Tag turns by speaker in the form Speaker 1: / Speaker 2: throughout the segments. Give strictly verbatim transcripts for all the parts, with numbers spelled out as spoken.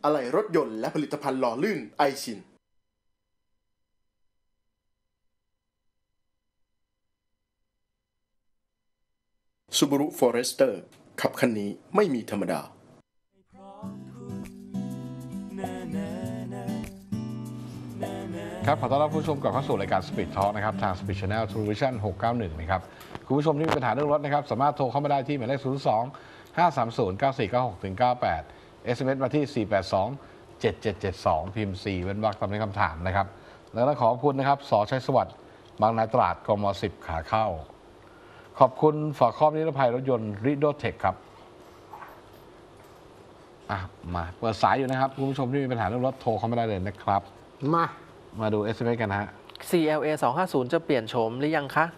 Speaker 1: อะไหล่รถยนต์และผลิตภัณฑ์หล่อลื่นไอชิน Subaru Forester ขับคันนี้ไม่มีธรรมดา
Speaker 2: ครับขอต้อนรับผู้ชมกลับเข้าสู่รายการ Speed Talk นะครับทาง Speed Channel Television หกเก้าหนึ่งนะครับคุณผู้ชมที่มีปัญหาเรื่องรถนะครับสามารถโทรเข้ามาได้ที่หมายเลขศูนย์ สอง ห้า สาม ศูนย์ เก้า สี่ เก้า หก เก้า แปด เอส เอ็ม เอส มาที่ สี่ แปด สอง เจ็ด เจ็ด เจ็ด สอง พิมพ์ สี่ เว้นวรรคตามในคำถามนะครับแล้วก็ขอบคุณนะครับสอชัยสวัสดิ์บางนาตราดกม สิบ ขาเข้าขอบคุณฝาครอบนิรภัยรถยนต์ Rido Tech ครับอ่ะมาเปิดสายอยู่นะครับคุณผู้ชมที่มีปัญหาเรื่องรถโทรเข้ามาได้เลยนะครับ
Speaker 3: มา
Speaker 2: มาดู เอส เอ็ม เอส กันนะฮะ
Speaker 4: ซี แอล เอ สองห้าศูนย์ จะเปลี่ยนโฉมหรือยังคะ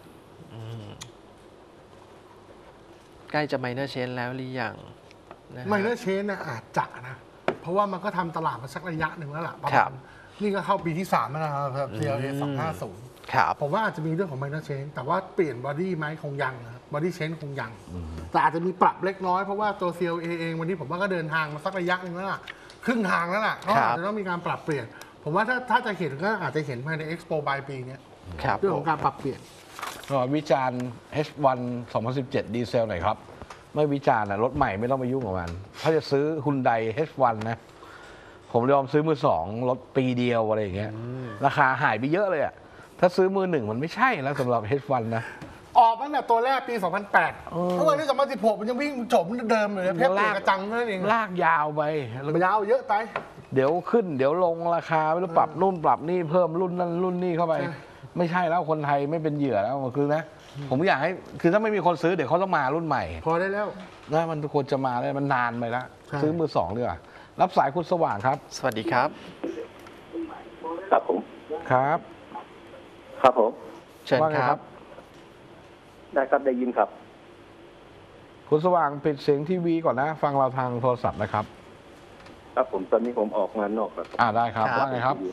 Speaker 4: ใกล้จะไมเนอร์เชนแล้วหรือยัง
Speaker 3: ไมเนอร์เชนนะอาจจะนะเพราะว่ามันก็ทำตลาดมาสักระยะหนึ่งแล้วล่ะประ
Speaker 4: ครั
Speaker 3: มา
Speaker 4: บ
Speaker 3: ณนี่ก็เข้าปีที่สามแล้วนะครับ ซี แอล เอ สองห้าศูนย์
Speaker 4: ครับ
Speaker 3: ผมว่าอาจจะมีเรื่องของไมเนอร์เชนแต่ว่าเปลี่ยนบอดี้ไหมคงยังนะครับบอดี้เชนคงยังแต่อาจจะมีปรับเล็กน้อยเพราะว่าตัว ซี แอล เอ เองวันนี้ผมว่าก็เดินทางมาสักระยะหนึ่งแล้วล่ะครึ่งทางแล้วล่ะก็อาจจะต้องมีการปรับเปลี่ยนผมว่าถ้าถ้าจะเห็นก็อาจจะเห็นภายใน Expo ปลายปีนี้เรื่องของการปรับเปลี่ยน
Speaker 2: ก็วิจารณ์ เอช วัน สองพันสิบเจ็ด ดีเซลหน่อยครับไม่วิจารณ์นะรถใหม่ไม่ต้องไปยุ่งกับมันถ้าจะซื้อ Hyundai เอช วัน นะผมยอมซื้อมือสองรถปีเดียวอะไรอย่างเงี้ยราคาหายไปเยอะเลยอะถ้าซื้อมือหนึ่งมันไม่ใช่แล้วสำหรับ เอช วัน นะ
Speaker 3: ออกตั้งแต่ตัวแรกปี สองพันแปด เพราะวันนี้สองพันสิบหกมันยังวิ่งโฉมเดิมเลยเพชรเปลี่ยนกระจังนั่นเอง
Speaker 2: ลากยาวไป
Speaker 3: มันยาวเยอะไป
Speaker 2: เดี๋ยวขึ้นเดี๋ยวลงราคาไม่รู้ปรับนู่นปรับนี่เพิ่มรุ่นนั่นรุ่นนี่เข้าไปไม่ใช่แล้วคนไทยไม่เป็นเหยื่อแล้วคือนะผมอยากให้คือถ้าไม่มีคนซื้อเดี๋ยวเขาต้องมารุ่นใหม่
Speaker 3: พอได้แล้ว
Speaker 2: นะมันควรจะมาเลยมันนานไปแล้วซื้อมือสองดีกว่ารับสายคุณสว่างครับ
Speaker 4: สวัสดีครับ
Speaker 5: ครับผม
Speaker 2: ครับ
Speaker 5: ครับผม
Speaker 4: เชิญครับ
Speaker 5: ได้ครับได้ยินครับ
Speaker 2: คุณสว่างปิดเสียงทีวีก่อนนะฟังเราทางโทรศัพท์นะครับ
Speaker 5: ครับผมตอนนี้ผมออกมานอกแล้ว
Speaker 2: อ่าได้ครับว่าไงครับ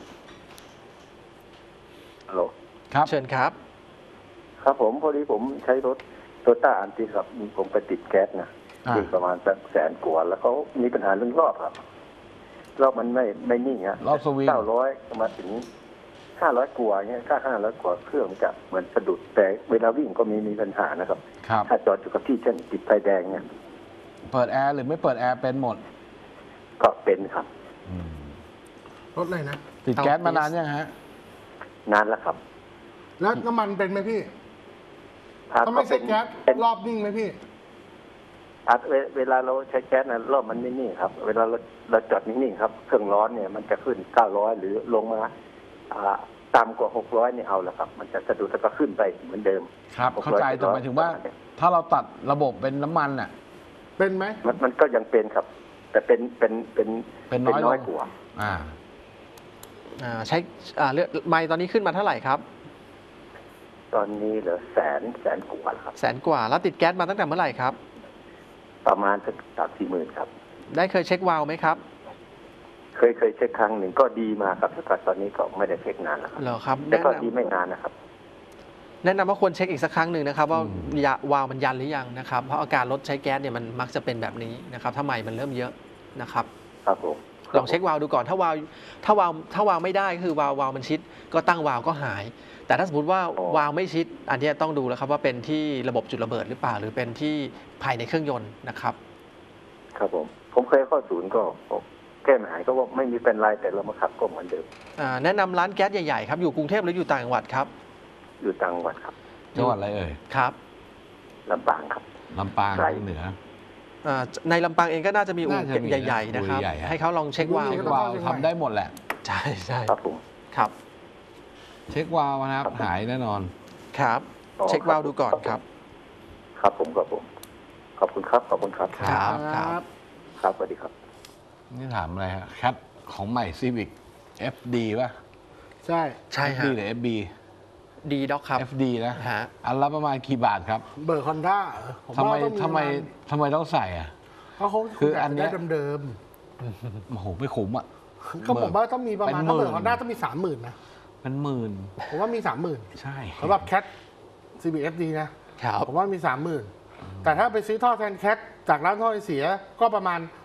Speaker 5: ฮัลโหล
Speaker 2: ครับ
Speaker 4: เชิญครับ
Speaker 5: ครับผมพอดีผมใช้รถโตต้าอันติครับผมไปติดแก๊สนะติดประมาณสักแสนกว่าแล้วเขามีปัญหาเรื่องรอบครับรอบมันไม่ไม่นิ่งฮะ
Speaker 2: รอบสวิง
Speaker 5: เก้าร้อยมาถึงห้าร้อยกว่าเงี้ยถ้าห้าร้อยกว่าเครื่องจะเหมือนสะดุดแต่เวลาวิ่งก็มีมีปัญหานะครับถ้าจอดอยู่กับที่เช่นติดไฟแดงเนี่ย
Speaker 2: เปิดแอร์หรือไม่เปิดแอร์เป็นหมด
Speaker 5: ก็เป็นครับ
Speaker 3: รถอะไรนะ
Speaker 2: ติดแก๊สมานานยังฮะ
Speaker 5: นานแล้วครับ
Speaker 3: แล้วน้ำมันเป็นไหมพี่ถ้าไม่ใช่แก๊สรอบนิ่งไหมพี่
Speaker 5: เวลาเราใช้แก๊สนะรอบมันไม่นิ่งครับเวลาเราเราจอดนิ่งๆครับเครื่องร้อนเนี่ยมันจะขึ้นเก้าร้อยหรือลงมาต่ำกว่าหกร้อยนี่เอาละครับมันจะสะดุดแล้วก็ขึ้นไปเหมือนเดิม
Speaker 2: ครับเข้าใจแต่หมายถึงว่าถ้าเราตัดระบบเป็นน้ำมันอ่ะ
Speaker 3: เป็นไหม
Speaker 5: มันมันก็ยังเป็นครับแต่เป็นเป็นเป็น
Speaker 2: เป็นน้อย
Speaker 5: กว่า
Speaker 2: อ่า
Speaker 4: อ่าใช้อ่าเลือกไมล์ตอนนี้ขึ้นมาเท่าไหร่ครับ
Speaker 5: ตอนนี้เหลือแสนแสนกว่าครับ
Speaker 4: แสนกว่าแล้วติดแก๊สมาตั้งแต่เมื่อไหร่ครับ
Speaker 5: ประมาณสักสามสี่หมื่นครับ
Speaker 4: ได้เคยเช็ควาล์วไหมครับ
Speaker 5: เคยเคยเช็คครั้งหนึ่งก็ดีมาครับแต่ตอนนี้ก็ไม่ได้เช็คนานแล้วครับ
Speaker 4: เหรอครับ
Speaker 5: แต่ก็ดีไม่นานนะครับ
Speaker 4: แนะนำว่าควรเช็คอีกสักครั้งหนึ่งนะครับว่าวาล์วมันยันหรือยังนะครับเพราะอาการรถใช้แก๊สเนี่ยมันมักจะเป็นแบบนี้นะครับถ้าไมล์มันเริ่มเยอะนะครับ
Speaker 5: ครับผม
Speaker 4: ลองเช็ควาล์วดูก่อนถ้าวาล์วถ้าวาล์วถ้าวาล์วไม่ได้คือวาล์ววาล์วมันชิดก็ตั้งวาล์วก็หายแต่ถ้าสมมติว่าวาล์วไม่ชิดอันนี้ต้องดูแล้วครับว่าเป็นที่ระบบจุดระเบิดหรือเปล่าหรือเป็นที่ภายในเครื่องยนต์นะครับ
Speaker 5: ครับผมผมเคยเข้าศูนย์ก็แก้ไม่หายก็ว่าไม่มีเป็นไรแต่เรามาขับก็เหมือนเดิม
Speaker 4: แนะนำร้านแก๊สใหญ่ๆครับอยู่กรุงเทพหรืออยู่ต่างจังหวัดครับ
Speaker 5: อยู่ต่างจังหวัดครับ
Speaker 2: จังหวัดอะไรเอ่ย
Speaker 4: ครับ
Speaker 5: ลำปางครับ
Speaker 2: ลำปางเหนือ
Speaker 4: ในลำปางเองก็น่าจะมีอู่ใหญ่ๆนะครับให้เขาลองเช็ควาล์ว
Speaker 2: ทำได้หมดแหละ
Speaker 4: ใช่ใช่
Speaker 5: ครับผม
Speaker 4: ครับ
Speaker 2: เช็ควาล์วนะครับหายแน่นอน
Speaker 4: ครับเช็ควาล์วดูก่อนครับ
Speaker 5: ครับผมครับผมขอบคุณครับขอบคุณครับ
Speaker 4: ครับครับ
Speaker 5: ครับสวัสดีครับ
Speaker 2: นี่ถามอะไรฮะแคทของใหม่ Civic เอฟ ดี ป่ะ
Speaker 3: ใช่
Speaker 4: ใช่ฮะ
Speaker 2: เอฟ ดี หรือ เอฟ บี
Speaker 4: ดีด็อกครับ
Speaker 2: เอฟ ดี นะ
Speaker 4: ฮะ
Speaker 2: อันละประมาณกี่บาทครับ
Speaker 3: เบอร์ Honda
Speaker 2: ทำไมทำไมทำไมต้องใส่อ่ะ
Speaker 3: เพราะเขาคืออันนี้เดิม
Speaker 2: ๆโอ้โหไม่คุ้มอ่ะ
Speaker 3: ก็ผมว่าต้องมีประมาณถ้าเบอร์ Honda ต้องมีสามหมื่นนะ
Speaker 2: เป็นหมื่น
Speaker 3: ผมว่ามีสามหมื่น
Speaker 2: ใช่
Speaker 3: สำหรับแคท Civic เอฟ ดี นะผมว่ามีสามหมื่นแต่ถ้าไปซื้อท่อแทนแคทจากร้านท่อไอเสียก็ประมาณ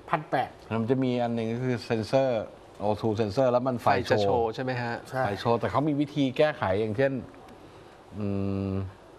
Speaker 3: พันแปด
Speaker 2: มันจะมีอันหนึ่งก็คือเซนเซอร์ โอ ทู เซนเซอร์แล้วมันไฟ
Speaker 4: ไฟจะ
Speaker 2: โช
Speaker 4: โช
Speaker 2: ว์
Speaker 4: ว์ใช่ไหมฮะ
Speaker 3: ใช่
Speaker 2: ไฟโชว์แต่เขามีวิธีแก้ไขอย่างเช่นอืม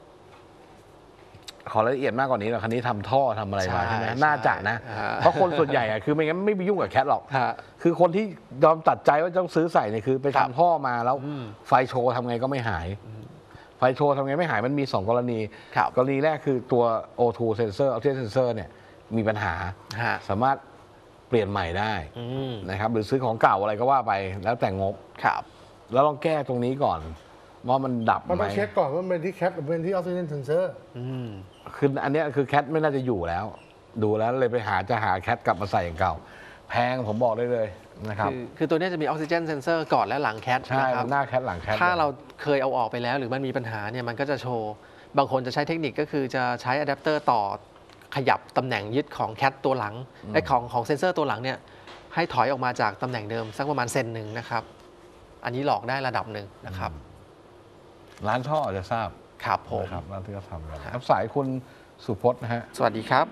Speaker 2: ขอรายละเอียดมากกว่านี้หรอกคันนี้ทำท่อทำอะไรมา
Speaker 4: ใช่
Speaker 2: ใช่ไหม
Speaker 4: ใช่
Speaker 2: น่าจะนะ
Speaker 4: ฮะ
Speaker 2: เพราะคนส่วนใหญ่อะคือไม่งั้นไม่ไปยุ่งกับแคทหรอก
Speaker 4: ฮะ
Speaker 2: คือคนที่ยอมตัดใจว่าต้องซื้อใส่เนี่ยคือไป
Speaker 4: ครับ
Speaker 2: ทำท่อมาแล้ว
Speaker 4: อืม
Speaker 2: ไฟโชว์ทำไงก็ไม่หาย ไฟโชว์ทำไงไม่หายมันมีสองกรณี
Speaker 4: ครับ
Speaker 2: กรณีแรกคือตัว โอ ทู sensor Optic sensor เนี่ยมีปัญหา
Speaker 4: ฮะ
Speaker 2: สามารถเปลี่ยนใหม่ได้
Speaker 4: อืม
Speaker 2: นะครับหรือซื้อของเก่าอะไรก็ว่าไปแล้วแต่งบ
Speaker 4: ครับ
Speaker 2: แล้วลองแก้ตรงนี้ก่อน ว่ามันดับ
Speaker 3: มัน
Speaker 2: ไหม
Speaker 3: ต้องเช็คก่อนว่ามันเป็นที่แคปหรือเป็นที่ออกซิเจนเซนเซอร์
Speaker 4: อืม
Speaker 2: คืออันเนี้ยคือแคทไม่น่าจะอยู่แล้ว ดูแล้วเลยไปหาจะหาแคทกลับมาใส่อย่างเก่า แพงผมบอกได้เลยนะครับ
Speaker 4: คือคือตัวเนี้ยจะมีออกซิเจนเซนเซอร์ก่อนและหลังแคท
Speaker 2: ใช่
Speaker 4: นะครั
Speaker 2: มั
Speaker 4: บ
Speaker 2: นหน้าแคทหลังแคท
Speaker 4: ถ้าเราเคยเอาออกไปแล้วหรือมันมีปัญหาเนี่ยมันก็จะโชว์ บางคนจะใช้เทคนิคก็คือจะใช้อะแดปเตอร์ต่อขยับตำแหน่งยึดของแคทตัวหลังไอ้ของของเซนเซอร์ตัวหลังเนี่ยให้ถอยออกมาจากตำแหน่งเดิมสักประมาณเซนหนึ่งนะครับ อันนี้หลอกได้ระดับหนึ่งนะครับ
Speaker 2: ร้านท่ออาจจะทราบ
Speaker 4: ครับผม
Speaker 2: นะครับร้านที่เขาทำกัน
Speaker 4: ครับ
Speaker 2: ครับสายคุณสุพจน์นะฮะ
Speaker 4: สวัสดีครับ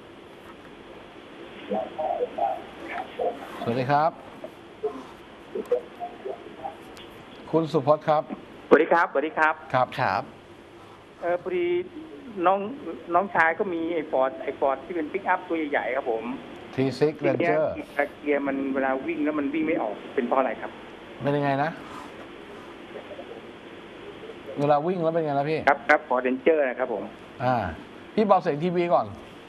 Speaker 2: สวัสดีครับ คุณสุพจน์ครับ
Speaker 6: สวัสดีครับสวัสดีครับ
Speaker 2: ครับ
Speaker 4: ครับ
Speaker 6: เออพอดีน้องน้องชายก็มีไอ้ฟอร์ดไอ้ฟอร์ดที่เป็นปิกอัพตัวใหญ่ๆครับผม
Speaker 2: ที ซิกซ์
Speaker 6: ทีเนี้ย
Speaker 2: Ranger
Speaker 6: เกียร์มันเวลาวิ่งแล้วมันวิ่งไม่ออกเป็นเพราะอะไรครับ
Speaker 2: เป็นยังไงนะ เวลาวิ่งแล้วเป็นยังไงนะพี่
Speaker 6: ครับครับฟอร์ดเรนเจอร์นะครับผม
Speaker 2: อ่า พี่เบาเสียงทีวีก่อน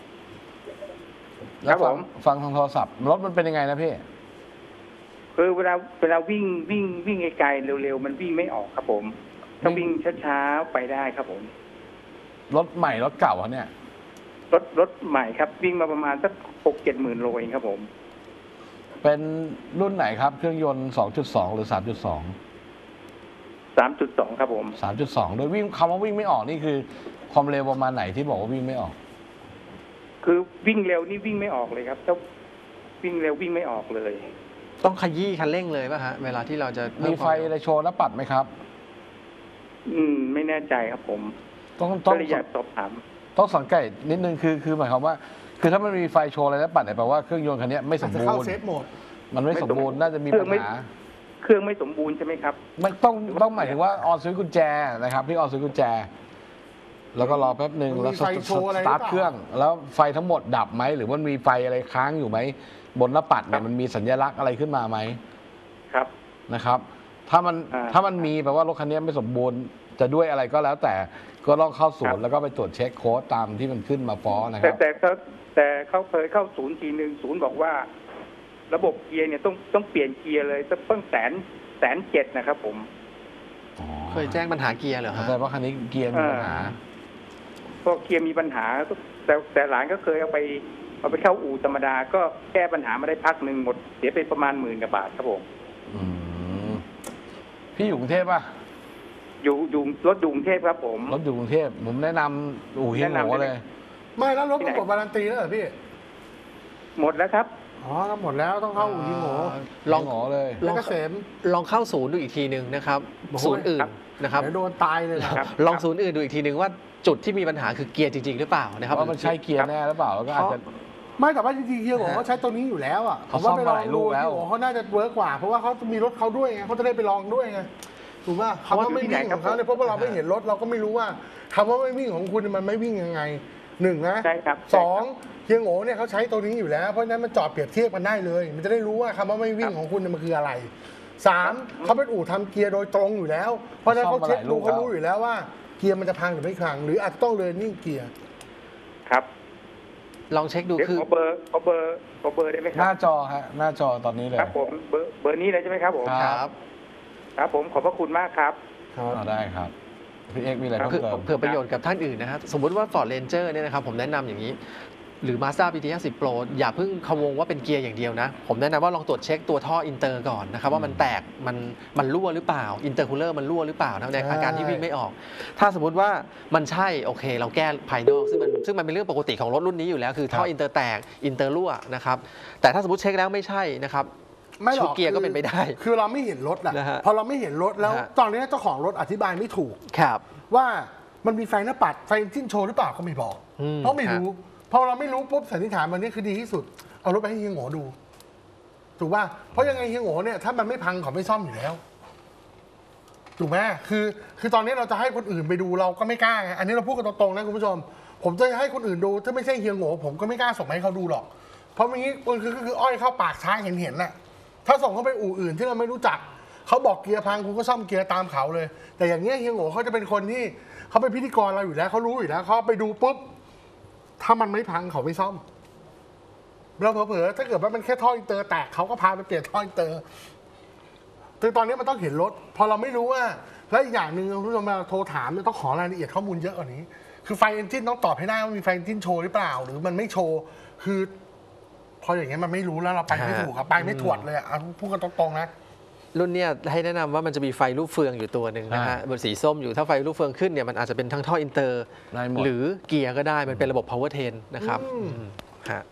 Speaker 6: ครับ
Speaker 2: ฟั
Speaker 6: ผม
Speaker 2: ฟังทางโทรศัพท์รถมันเป็นยังไงนะพี่
Speaker 6: คือเวลาเวลาวิ่งวิ่งวิ่งไกลๆเร็วๆมันวิ่งไม่ออกครับผมถ้าวิ่งช้าๆไปได้ครับผม
Speaker 2: รถใหม่รถเก่าอะเนี่ย
Speaker 6: รถรถใหม่ครับ วิ่งมาประมาณสักหกเจ็ดหมื่นโลเองครับผม
Speaker 2: เป็นรุ่นไหนครับ เครื่องยนต์ สองจุดสอง หรือ สามจุดสอง
Speaker 6: สามจุดสองครับผม
Speaker 2: สามจุดสอง โดยวิ่งคำว่าวิ่งไม่ออกนี่คือความเร็วประมาณไหนที่บอกว่าวิ่งไม่ออก
Speaker 6: คือวิ่งเร็วนี่วิ่งไม่ออกเลยครับถ้าวิ่งเร็ววิ่งไม่ออกเลย
Speaker 4: ต้องขยี้คันเร่งเลยป่ะฮะเวลาที่เราจะ
Speaker 2: มีไฟอะไรโชว์หน้าปัดไหมครับ
Speaker 6: อืมไม่แน่ใจครับผม
Speaker 2: ต้องต้
Speaker 6: ก็
Speaker 2: อง
Speaker 6: เลยอยากสอบถาม
Speaker 2: ต้องสังเกตนิดนึงคือคือหมายความว่า คือถ้ามันมีไฟโชว์อะไรหน้าปัดเนี่ยแปลว่าเครื่องยนต์คันนี้ไม่ส
Speaker 3: อาจ
Speaker 2: ม
Speaker 3: จะ
Speaker 2: บู
Speaker 3: เข้าร
Speaker 2: ณ์
Speaker 3: เซฟโหมด
Speaker 2: มันไม่สมบูรณ์น่าจะมี
Speaker 6: เครื่
Speaker 2: ปั
Speaker 6: อ
Speaker 2: ญ
Speaker 6: งไม่
Speaker 2: หา
Speaker 6: เครื่องไม่สมบูรณ์ใช่ไหมครับ
Speaker 2: ไม่ต้องต้องหมายถึงว่าออนสวิตช์กุญแจนะครับพี่ออนสวิตช์กุญแจ แล้วก็รอแป๊บหนึ่ง
Speaker 3: มันมี
Speaker 2: แล้ว
Speaker 3: ไฟโชว์อะไรหรือ
Speaker 2: สตาร์ท
Speaker 3: เปล่า
Speaker 2: เครื่อง แล้วไฟทั้งหมดดับไหมหรือมันมีไฟอะไรค้างอยู่ไหมบนหน้าปัดเนี่ยมันมีสัญลักษณ์อะไรขึ้นมาไหม
Speaker 6: ครับ
Speaker 2: นะครับ ถ้ามัน
Speaker 6: อ่า
Speaker 2: ถ้ามันมีแปลว่ารถคันนี้ไม่สมบูรณ์จะด้วยอะไรก็แล้วแต่ก็ต้องเข้าศูน
Speaker 6: ครั
Speaker 2: ย์
Speaker 6: บ
Speaker 2: แล้วก็ไปตรวจเช็คโค้ดตามที่มันขึ้นมาฟ้องนะค
Speaker 6: แต่
Speaker 2: รับ
Speaker 6: แต่เขาแต่เขาเคยเข้าศูนย์ทีหนึ่งศูนย์บอกว่า ระบบเกียร์เนี่ยต้องต้องเปลี่ยนเกียร์เลยสักเพิ่งแสนแสนเจ็ดนะครับผม
Speaker 4: เคยแจ้งปัญหาเกียร์เหรอ
Speaker 2: เข้า
Speaker 4: ฮะ
Speaker 2: ใจว่าคันนี้เกียร์มีปัญหา
Speaker 6: เพราะเกียร์มีปัญหาแต่แต่หลานก็เคยเอาไปเอาไปเข้าอู่ธรรมดา ก็แก้ปัญหามาได้พักหนึ่งหมดเสียไปประมาณหมื่นกว่าบาทครับผม
Speaker 2: อืมพี่อยู่กรุงเทพป่ะ
Speaker 6: อยู่อยู่รถอยู่กรุงเทพครับผม
Speaker 2: รถอยู่กรุงเทพผมแนะนำอู่เฮียงโหเลย
Speaker 3: ไม่แล้วรถมันหมดวารันตีแล้วเหรอพี่
Speaker 6: หมดแล้วครับ
Speaker 3: อ๋อก็หมดแล้วต้องเข้าอู่ยิงโห
Speaker 2: ลองหอเลย
Speaker 3: แล้วก็เสม
Speaker 4: ลองเข้าศูนย์ดูอีกทีหนึ่งนะครับ
Speaker 3: โอ้โห
Speaker 4: ศูนย์อื่น
Speaker 6: ครับ
Speaker 4: นะครับ
Speaker 3: เดี๋ยวโดนตายเลยนะ
Speaker 6: ครับ
Speaker 4: ลองศูนย์อื่นดูอีกทีหนึ่งว่าจุดที่มีปัญหาคือเกียร์จริง ๆ หรือเปล่านะครับ
Speaker 2: ว่ามันใช่เกียร์แน่หรือเปล่าแล้วก็อาจจะ
Speaker 3: ไม่แต่ว่าจริงๆเฮียโหเขาใช้ตัวนี้อยู่แล้วอ่ะ
Speaker 2: เขาซ่อม
Speaker 3: ไป
Speaker 2: มาหลายลูกแล้ว
Speaker 3: เฮียโหเขาน่าจะเวิร์กกว่า เพราะว่าเขามีรถเขาด้วยไงเขาจะได้ไปลองด้วยไงถูกป่ะคำว่าไม่วิ่งของเขาเนี่ยเพราะว่าเราไม่เห็นรถเราก็ไม่รู้ว่าคำว่าไม่วิ่งของคุณมันไม่วิ่งยังไงหนึ่งนะ
Speaker 6: ใช่ครับ
Speaker 3: สองเฮียโง่เนี่ยเขาใช้ตัวนี้อยู่แล้วเพราะฉะนั้นมันจอดเปรียบเทียบกันได้เลย มันจะได้รู้ว่าคำว่าไม่วิ่งของคุณเนี่ยมันคืออะไรสามเขาเป็นอู่ทำเกียร์โดยตรงอยู่แล้ว เพราะฉะนั้นเขาเช็คดูเขารู้อยู่แล้วว่าเกียร์มันจะพังหรือไม่พังหรืออาจจะต้องเลิร์นนิ่งเกียร์
Speaker 6: ครับ
Speaker 4: ลองเช็คดู
Speaker 6: เดี๋ยว
Speaker 4: คือ
Speaker 6: ขอเบอร์ขอเบอร์ขอเบอร์ได้ไหมค
Speaker 2: หน้า
Speaker 6: รับ
Speaker 2: จอฮะหน้าจอตอนนี้เลย
Speaker 6: ครับผมเบอร์เบอร์นี้เลยใช่ไหมครับผม
Speaker 2: ครับ
Speaker 4: ครับ
Speaker 6: ครับผมขอบพระคุณมากครับ
Speaker 2: อ่าได้ครับพี่เอกมีอะไรเพิ่ม
Speaker 4: เพื่อ
Speaker 2: เติม
Speaker 4: เพื่อประโยชน์กับท่านอื่นนะฮะสมมุติว่า Ford Ranger เนี่ยนะครับผมแนะนำอย่างนี้ หรือ Mazda บี ที ห้าสิบ Pro อย่าเพิ่งพะวงว่าเป็นเกียร์อย่างเดียวนะ ผมแนะนำว่าลองตรวจเช็คตัวท่ออินเตอร์ก่อนนะครับว่ามันแตกมันมันรั่วหรือเปล่าอินเตอร์คูลเลอร์มันรั่วหรือเปล่านะในอาการที่วิ่งไม่ออก ถ้าสมมติว่ามันใช่โอเค เราแก้ภายนอกซึ่งมันซึ่งมันเป็นเรื่องปกติของรถรุ่นนี้อยู่แล้วคือท่ออินเตอร์แตกอินเตอร์รั่วนะครับแต่ถ้าสมมติเช็คแล้วไม่ใช่นะครับ
Speaker 3: ไม่หรอก
Speaker 4: ชุดเกียร์ก็เป็นไปได้
Speaker 3: คือเราไม่เห็นรถอะ
Speaker 4: นะฮะ
Speaker 3: พอเราไม่เห็นรถแล้ว
Speaker 4: นะฮะ
Speaker 3: ตอนนี้เจ้าของรถอธิบายไม่ถูก
Speaker 4: ครับ
Speaker 3: ว่ามันมีไฟหน้าปัดไฟจิ้นโชว์หรือเปล่าก็ไม่บอก
Speaker 4: อืม
Speaker 3: เพราะไม่รู้ เพอเราไม่รู้ปุ๊บสันนิษฐานวันนี้คือดีที่สุดเอารถไปให้เฮียโง่ดูถูกป่ะเพราะยังไงเฮียโง่เนี่ยถ้ามันไม่พังเขาไม่ซ่อมอยู่แล้วถูกไหมคือคือตอนนี้เราจะให้คนอื่นไปดูเราก็ไม่กล้าไงอันนี้เราพูดกันตรงๆนะคุณผู้ชมผมจะให้คนอื่นดูถ้าไม่ใช่เฮียโง่ผมก็ไม่กล้าส่งให้เขาดูหรอกเพราะเมื่อกี้มันคือคืออ้อยเข้าปากช้างเห็นเห็นน่ะถ้าส่งเขาไปอู่อื่นที่เราไม่รู้จักเขาบอกเกียร์พังคุณก็ซ่อมเกียร์ตามเขาเลยแต่อย่างเงี้ยเฮียโง่เขาจะเป็นคนที่เขาเป็นพิธีกรเราอยู่แล้วเขารู้อยู่แล้วเขาไปดูปุ๊บถ้ามันไม่พังเขาไม่ซ่อมเราเผลอๆถ้าเกิดว่ามันแค่ท่ออินเตอร์แตกเขาก็พาไปเปลี่ยนท่ออินเตอร์คือตอนนี้มันต้องเห็นรถพอเราไม่รู้ว่าและอีกอย่างหนึ่งคุณผู้ชมมาโทรถามต้องขอรายละเอียดข้อมูลเยอะกว่านี้คือไฟเอนจินต้องตอบให้ได้ว่ามีไฟเอนจินโชว์หรือเปล่าหรือมันไม่โชว์คือพออย่างเงี้ยมันไม่รู้แล้วเราไปไม่ถูกครับไปไม่ถวดเลยอ่ะพูดกันตรงๆนะ
Speaker 4: รุ่นเนี้ยให้แนะนำว่ามันจะมีไฟลูกเฟืองอยู่ตัวหนึ่งนะฮะบนสีส้มอยู่ถ้าไฟลูกเฟืองขึ้นเนี่ยมันอาจจะเป็นทั้งท่ออินเตอร์หรือเกียร์ก็ได้มันเป็นระบบ power train นะครับฮะ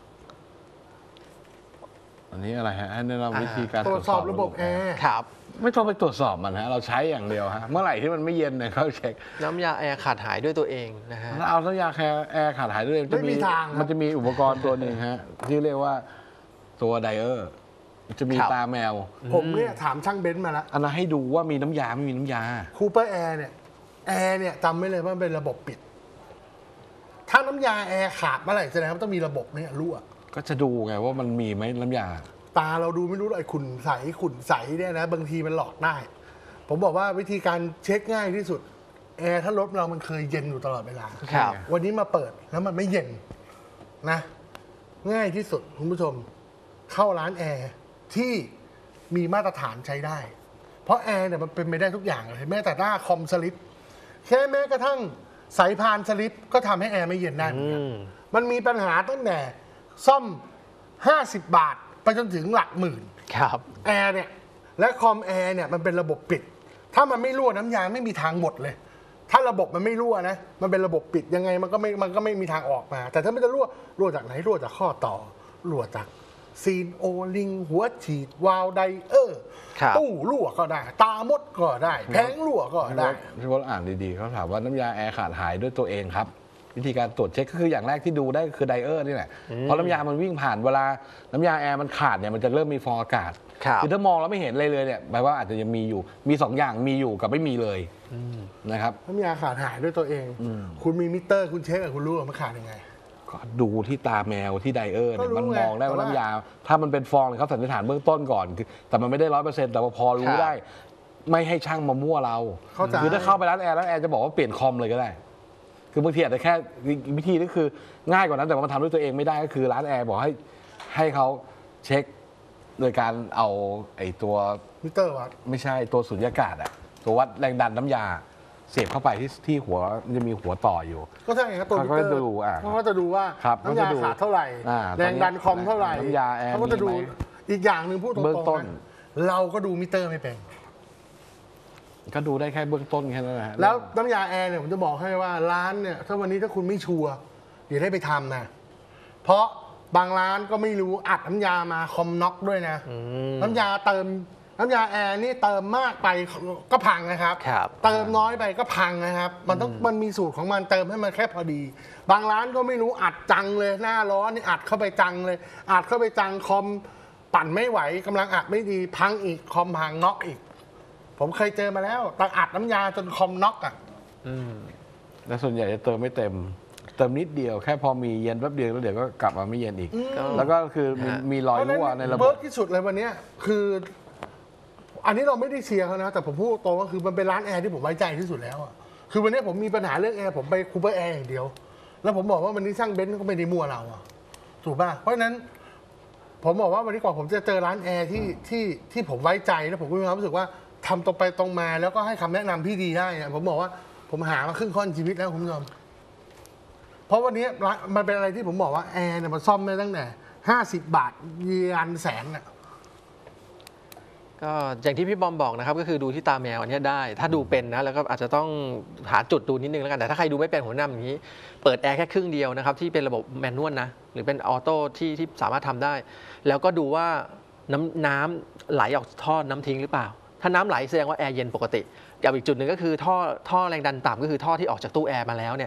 Speaker 2: อันนี้อะไรฮะให้แนะนำวิธีการ
Speaker 3: ตรวจสอบระบบแอร์
Speaker 4: ครับ
Speaker 2: ไม่ต้องไปตรวจสอบมันฮะเราใช้อย่างเดียวฮะเมื่อไหร่ที่มันไม่เย็นเนี่ยเขาเช็ค
Speaker 4: น้ำยาแอร์ขาดหายด้วยตัวเองนะฮะ
Speaker 2: แล้วเอาน้ำยาแอร์ขาดหายด้วยจะมีมันจะมีอุปกรณ์ตัวหนึ่งฮะที่เรียกว่าตัวไดเออร์จะมีตาแมว
Speaker 3: ผมเนี่ยถามช่างเบนซ์มาแล้ว
Speaker 2: อันนั้นให้ดูว่ามีน้ำยาไม่มีน้ำยา
Speaker 3: คูเปอร์แอร์เนี่ยแอร์เนี่ยจำไว้เลยว่าเป็นระบบปิดถ้าน้ำยาแอร์ขาดเมื่อไหร่แสดงว่าต้องมีระบบเนี่ยรั่ว
Speaker 2: ก็จะดูไงว่ามันมีไหมน้ำยา
Speaker 3: ตาเราดูไม่รู้เลยขุ่นใสขุ่นใสเนี่ยนะบางทีมันหลอกได้ผมบอกว่าวิธีการเช็คง่ายที่สุดแอร์ถ้ารถเรามันเคยเย็นอยู่ตลอดเวลาวันนี้มาเปิดแล้วมันไม่เย็นนะง่ายที่สุดคุณผู้ชมเข้าร้านแอร์ที่มีมาตรฐานใช้ได้เพราะแอร์เนี่ยมันเป็นไม่ได้ทุกอย่างเลยแม้แต่หน้าคอมสลิปแค่แม้กระทั่งสายพานสลิปก็ทำให้แอร์ไม่เย็นได้เหมือนกันมันมีปัญหาตั้งแต่ซ่อมห้าสิบบาทไปจนถึงหลักหมื่น
Speaker 4: ครับ
Speaker 3: แอร์เนี่ยและคอมแอร์เนี่ยมันเป็นระบบปิดถ้ามันไม่รั่วน้ำยางไม่มีทางหมดเลยถ้าระบบมันไม่รั่วนะมันเป็นระบบปิดยังไงมันก็ไม่มันก็ไม่มีทางออกมาแต่ถ้ามันจะรั่วรั่วจากไหนรั่วจากข้อต่อรั่วจากซีนโอลิงหัวฉีดวาล์วไดเออร์ตู้รั่วก็ได้ตามดก็ได้แผงรั่วก็ได้
Speaker 2: พี่วอลอ่านดีๆเขาถามว่าน้ำยาแอร์ขาดหายด้วยตัวเองครับวิธีการตรวจเช็คก็คืออย่างแรกที่ดูได้คือไดเออร์นี่แหละเพราะน้ำยามันวิ่งผ่านเวลาน้ำยาแอร์มันขาดเนี่ยมันจะเริ่มมีฟองอากาศคือถ้ามองแล้วไม่เห็นเลยเลยเนี่ยแปลว่าอาจจะยังมีอยู่มีสองอย่างมีอยู่กับไม่มีเลยนะครับ
Speaker 3: น้ำยาขาดหายด้วยตัวเองคุณมีมิเตอร์คุณเช็คกับคุณรู้ว่ามันขาดยังไง
Speaker 2: ก็ดูที่ตาแมวที่ไดเออร์เนี่ยมันมองได้ว่าน้ำยาถ้ามันเป็นฟองเขาสันนิษฐานเบื้องต้นก่อนแต่มันไม่ได้ร้อยเปอร์เซ็นต์แต่พอรู้ได้ไม่ให้ช่างมามั่วเราคือถ้าเข้าไปร้านแอร์แล้วแอร์จะบอกว่าเปลี่ยนคอมเลยก็ได้คือบางทีอาจจะแค่วิธีนี้คือง่ายกว่านั้นแต่ว่ามันทำด้วยตัวเองไม่ได้ก็คือร้านแอร์บอกให้ให้เขาเช็คโดยการเอาไอ้ตัว
Speaker 3: มิเตอร์วัด
Speaker 2: ไม่ใช่ตัวสุญญากาศอะตัววัดแรงดันน้ำยาเสียบเข้าไปที่ที่หัวมันจะมีหัวต่ออยู่
Speaker 3: ก็ใช่ครับตัวมิเตอร์เขาก็จะดูว่าน้ำยาขาดเท่าไหร่แรงดันคอมเท่าไหร่
Speaker 2: น้ำยาแอร์
Speaker 3: เขาก็จะดูอีกอย่างหนึ่งพูดตรงๆนะเราก็ดูมิเตอร์ไม่เป็น
Speaker 2: ก็ดูได้แค่เบื้องต้นแค่นั้นแหละ
Speaker 3: แล้วน้ำยาแอร์เนี่ยผมจะบอกให้ว่าร้านเนี่ยถ้าวันนี้ถ้าคุณไม่ชัวร์อย่าได้ไปทำนะเพราะบางร้านก็ไม่รู้อัดน้ำยามาคอมน็อกด้วยนะน้ำยาเติมน้ำยาแอร์นี่เติมมากไปก็พังนะครับเติมน้อยไปก็พังนะครับมันต้องมันมีสูตรของมันเติมให้มันแค่พอดีบางร้านก็ไม่รู้อัดจังเลยหน้าร้อนนี่อัดเข้าไปจังเลยอัดเข้าไปจังคอมปั่นไม่ไหวกำลังอัดไม่ดีพังอีกคอมพังน็อกอีกผมเคยเจอมาแล้วตังอัดน้ำยาจนคอมน็อกอ่ะ
Speaker 2: แล้วส่วนใหญ่จะเติมไม่เต็มเติมนิดเดียวแค่พอมีเย็นแป๊บเดียวแล้วเดี๋ยวก็กลับมาไม่เย็นอีกแล้วก็คือมีรอยรั่วในระบบ
Speaker 3: เบิร์กที่สุดเลยวันนี้คืออันนี้เราไม่ได้เชียร์เขานะแต่ผมพูดตรงก็คือมันเป็นร้านแอร์ที่ผมไว้ใจที่สุดแล้วอ่ะคือวันนี้ผมมีปัญหาเรื่องแอร์ผมไปคูเปอร์แอร์อย่างเดียวแล้วผมบอกว่าวันนี้ช่างเบนซ์ก็ไม่ได้มั่วเราอ่ะถูกป่ะเพราะฉะนั้นผมบอกว่าวันนี้ก่อนผมจะเจอร้านแอร์ที่ที่ที่ผมไว้ใจแล้วผมก็มีความรู้สึกว่าทำตรงไปตรงมาแล้วก็ให้คำแนะนำที่ดีได้ผมบอกว่าผมหามาครึ่งค่อนชีวิตแล้วคุณผู้ชมเพราะวันนี้มันเป็นอะไรที่ผมบอกว่าแอร์เนี่ยมันซ่อมได้ตั้งแต่ห้าสิบบาทยันแสนน่ะ
Speaker 4: ก็อย่างที่พี่บอมบอกนะครับก็คือดูที่ตาแมวอันนี้ได้ถ้าดูเป็นนะแล้วก็อาจจะต้องหาจุดดูนิดนึงแล้วกันแต่ถ้าใครดูไม่เป็นผมแนะนำอย่างนี้เปิดแอร์แค่ครึ่งเดียวนะครับที่เป็นระบบแมนนวลนะหรือเป็นออโต้ที่ที่สามารถทำได้แล้วก็ดูว่าน้ำน้ำไหลออกท่อน้ำทิ้งหรือเปล่าถ้าน้ำไหลแสดงว่าแอร์เย็นปกติกับอีกจุดหนึ่งก็คือท่อท่อแรงดันต่ำก็คือท่อที่ออกจากตู้แอร์มาแล้วเนี่ย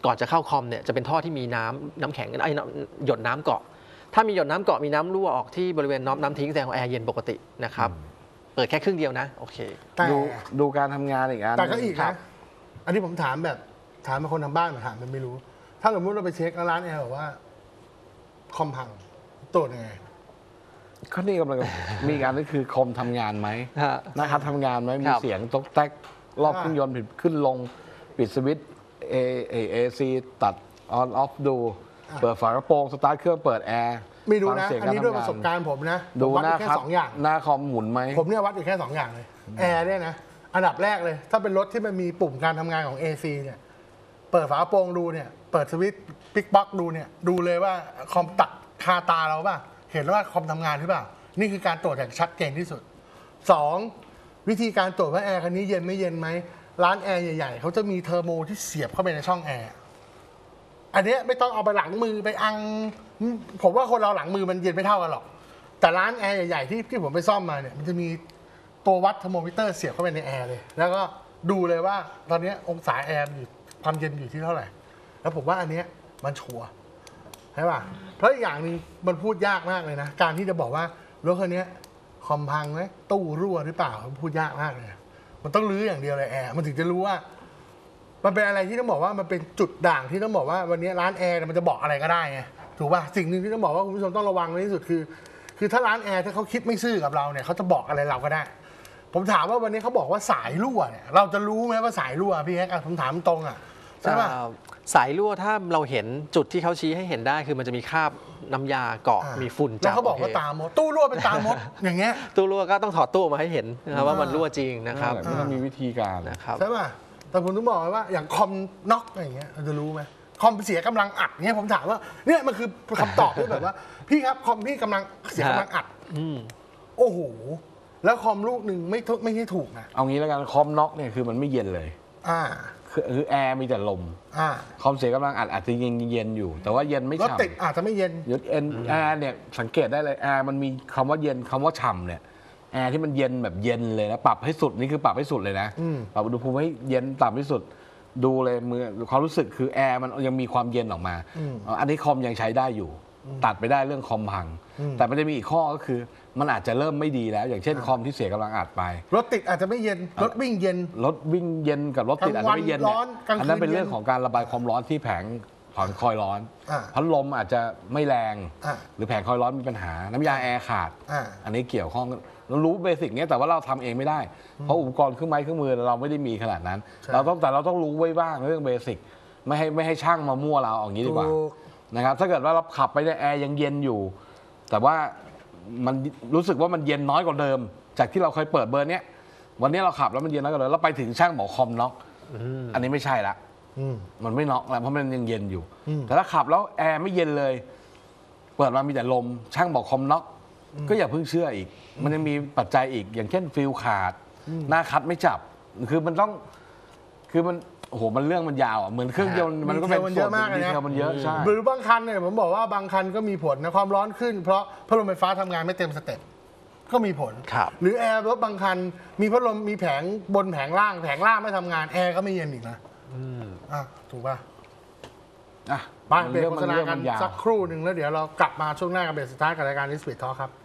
Speaker 4: ก่อนจะเข้าคอมเนี่ยจะเป็นท่อที่มีน้ำน้ำแข็งไอ้น้ำหยดน้ำเกาะถ้ามีหยดน้ำเกาะมีน้ำรั่วออกที่บริเวณน็อปน้ำทิ้งแสดงว่าแอร์เย็นปกตินะครับเปิดแค่ครึ่งเดียวนะโอเค
Speaker 3: แต่
Speaker 2: ดูดูการทำงานอีกอัน
Speaker 3: แต่ก็อีก
Speaker 4: ครั
Speaker 3: นะ
Speaker 4: บ
Speaker 3: อันนี้ผมถามแบบถามเป็นคนทางบ้านถามมันไม่รู้ ถ้าสมมติเราไปเช็คแล้วร้านแอร์บอกว่าคอมพังตรวจยังไง
Speaker 2: ก็นี่กำลัง มีการก็คือคอมทำงานไหม
Speaker 4: ฮะ
Speaker 2: นะครับทำงานไหมมี
Speaker 4: ครับ
Speaker 2: เสียงตกแตกรอบ
Speaker 3: อ่า
Speaker 2: เครื่องยนต์ผิดขึ้นลงปิดสวิตช์เอเอเอซีตัดออนออฟดู เปิดฝากระโปรงสตาร์ทเครื่องเปิดแอร์
Speaker 3: ไม่รู้
Speaker 2: ฟัง
Speaker 3: นะ
Speaker 2: เสียง
Speaker 3: อันนี้ด้วย
Speaker 2: ทำ
Speaker 3: ป
Speaker 2: ง
Speaker 3: ระสบการณ์ผมนะ
Speaker 2: ดู
Speaker 3: ผมวัด
Speaker 2: ห
Speaker 3: อ
Speaker 2: น้า
Speaker 3: ยู่แค่
Speaker 2: ครับ
Speaker 3: สองอย่าง
Speaker 2: หน้าคอมหมุนไหม
Speaker 3: ผมเนี่ยวัดอยู่แค่สองอย่างเลยแอร์เนี่ยนะอันดับแรกเลย ถ้าเป็นรถที่มันมีปุ่มการทำงานของ เอ ซี เนี่ยเปิดฝากระโปรงดูเนี่ยเปิดสวิตช์ปิ๊กบ็อกดูเนี่ยดูเลยว่าคอมตัดคาตาเราป่ะเห็นว่าคอมทำงานหรือเปล่านี่คือการตรวจอย่างชัดเจนที่สุดสองวิธีการตรวจว่าแอร์คันนี้เย็นไม่เย็นไหมร้านแอร์ใหญ่ๆเขาจะมีเทอร์โมที่เสียบเข้าไปในช่องแอร์อันเนี้ยไม่ต้องเอาไปหลังมือไปอังผมว่าคนเราหลังมือมันเย็นไม่เท่ากันหรอกแต่ร้านแอร์ใหญ่ๆที่ที่ผมไปซ่อมมาเนี่ยมันจะมีตัววัดเทอร์โมมิเตอร์เสียบเข้าไปในแอร์เลยแล้วก็ดูเลยว่าตอนนี้องศาแอร์อยู่ความเย็นอยู่ที่เท่าไหร่แล้วผมว่าอันเนี้ยมันชัวร์ใช่ป่ะเพราะอีกอย่างหนึงมันพูดยากมากเลยนะการที่จะบอกว่ารถคันนี้คอมพังไหมตู้รั่วหรือเปล่ามันพูดยากมากเลยมันต้องรื้ออย่างเดียวเลยแอร์มันถึงจะรู้ว่ามันเป็นอะไรที่ต้องบอกว่ามันเป็นจุดด่างที่ต้องบอกว่าวันนี้ร้านแอร์มันจะบอกอะไรก็ได้ไงถูกป่ะสิ่งหนึ่งที่ต้องบอกว่าคุณผู้ชมต้องระวังในที่สุดคือ คือถ้าร้านแอร์ถ้าเขาคิดไม่ซื่อกับเราเนี่ยเขาจะบอกอะไรเราก็ได้ ผมถามว่าวันนี้เขาบอกว่าสายรั่วเนี่ยเราจะรู้ไหมว่าสายรั่วพี่แอ๊กผมถามตรงอ่ะใช่ป่ะ
Speaker 4: อ่าสายรั่วถ้าเราเห็นจุดที่เขาชี้ให้เห็นได้คือมันจะมีคราบน้ำยาเกาะ
Speaker 3: อ่า
Speaker 4: มีฝุ่น
Speaker 3: แล้
Speaker 4: จั
Speaker 3: ว
Speaker 4: บ
Speaker 3: เขาบอกว่า
Speaker 4: โค
Speaker 3: ตามดตู้รั่วเป็นตามด อย่างเงี้ย
Speaker 4: ตู้รั่วก็ต้องถอดตู้ออกมาให้เห็นนะครับว่ามันรั่วจริงนะครับ
Speaker 2: ไม่ต้องมีวิธีการ
Speaker 4: นะครับ
Speaker 3: ใช่ป่ะแต่ผมต้องบอกว่าอย่างคอมน็อกอะไรอย่างเงี้ยเราจะรู้ไหมคอมเสียกำลังอัดเงี้ยผมถามว่าเนี่ยมันคือคำตอบที่แบบว่าพี่ครับคอมพี่กำลังเสียกำลังอัด
Speaker 4: อืม
Speaker 3: โอ้โหแล้วคอมลูกหนึ่งไม่ทุไม่ใช่ถูกนะ
Speaker 2: เอางี้แล้วกันคอมน็อกเนี่ยคือมันไม่เย็นเลย
Speaker 3: อ่า
Speaker 2: คือคือแอร์มีแต่ลม
Speaker 3: อ่า
Speaker 2: คอมเสียกำลังอัดอาจจะยังเย็นอยู่ แต่ว่าเย็นไม่
Speaker 3: รถ
Speaker 2: ฉ่ำ
Speaker 3: ติดอาจจะไม่เย็น
Speaker 2: ยศเอ็นแอร์เนี่ยสังเกตได้เลยแอร์มันมีคำว่าเย็นคำว่าฉ่ำเนี่ยแอร์ที่มันเย็นแบบเย็นเลยนะปรับให้สุดนี่คือปรับให้สุดเลยนะ
Speaker 3: อืม
Speaker 2: ปรับอุณหภูมิให้เย็นต่ำที่สุดดูเลยมือความรู้สึกคือแอร์มันยังมีความเย็นออกมา
Speaker 3: อืม
Speaker 2: อันนี้คอมยังใช้ได้อยู่ ตัดไปได้เรื่องคอมพัง
Speaker 3: อืม
Speaker 2: แต่มันจะมีอีกข้อก็คือมันอาจจะเริ่มไม่ดีแล้ว อย่างเช่นคอมที่เสียกำลังอัดไป
Speaker 3: รถติดอาจจะไม่เย็นรถวิ่งเย็น
Speaker 2: รถวิ่งเย็นกับรถติดอาจจะไม่เย็น
Speaker 3: กลางวันร้อนกลางคืน
Speaker 2: อันนั้นเป็นเรื่อง
Speaker 3: เย็น
Speaker 2: ของการระบายความร้อนที่แผงผ่อนคอยร้อน
Speaker 3: อ่า
Speaker 2: พัดลมอาจจะไม่แรง
Speaker 3: อ่า
Speaker 2: หรือแผงคอยร้อนมีปัญหา น้ำยาแอร์ขาด
Speaker 3: อ่า
Speaker 2: อันนี้เกี่ยวข้องเรารู้เบสิกเนี้ยแต่ว่าเราทำเองไม่ได้ เพราะอุปกรณ์เครื่องไม้เครื่องมือเราไม่ได้มีขนาดนั้น
Speaker 3: ใช่
Speaker 2: เราต้องแต่เราต้องรู้ไว้บ้างเรื่องเบสิกไม่ให้ไม่ให้ช่างมามั่วเราเอาอย่างนี้ดีกว่า
Speaker 3: ถูก
Speaker 2: นะครับถ้าเกิดว่าเราขับไปในแอร์ยังเย็นอยู่ แต่ว่ามันรู้สึกว่ามันเย็นน้อยกว่าเดิม จากที่เราเคยเปิดเบอร์เนี้ยวันนี้เราขับแล้วมันเย็นน้อยกว่าเดิมแล้วไปถึงช่างบอกคอมน็อกอันนี้ไม่ใช่ละ
Speaker 3: อืม
Speaker 2: มันไม่น็อกแล้วเพราะมันยังเย็นอยู่
Speaker 3: อืม
Speaker 2: แต่ถ้าขับแล้วแอร์ไม่เย็นเลย เปิดมามีแต่ลม ช่างบอกคอมน็อกก็อย่าเพิ่งเชื่ออีก มันยังมีปัจจัยอีก อย่างเช่นฟิลขาด หน้าคัดไม่จับ คือมันต้อง คือมันโอ้โหมันเรื่องมันยาวอ่ะเหมือนเครื่องยนต์มันก็เป็น
Speaker 3: ดีเทลมันเยอะมากเลยนะ
Speaker 2: ดีเทลมันเยอะใช่
Speaker 3: หรือบางคันเนี่ยผมบอกว่าบางคันก็มีผลนะความร้อนขึ้นเพราะพัดลมไฟฟ้าทำงานไม่เต็มสเต็ปก็มีผล
Speaker 4: ครับ
Speaker 3: หรือแอร์รถบางคัน มีพัดลมมีแผงบนแผงล่างแผงล่างไม่ทำงานแอร์ก็ไม่เย็นอีกนะอ่ะถูกป่ะ
Speaker 2: อ่ะ
Speaker 3: ไปเบรกโฆษณา
Speaker 2: เรื่อง
Speaker 3: กั
Speaker 2: มัน นยาว
Speaker 3: สักครู่หนึ่งแล้วเดี๋ยวเรากลับมาช่วงหน้ากับเบรกสุดท้ายกับรายการ Speed Talk ครับ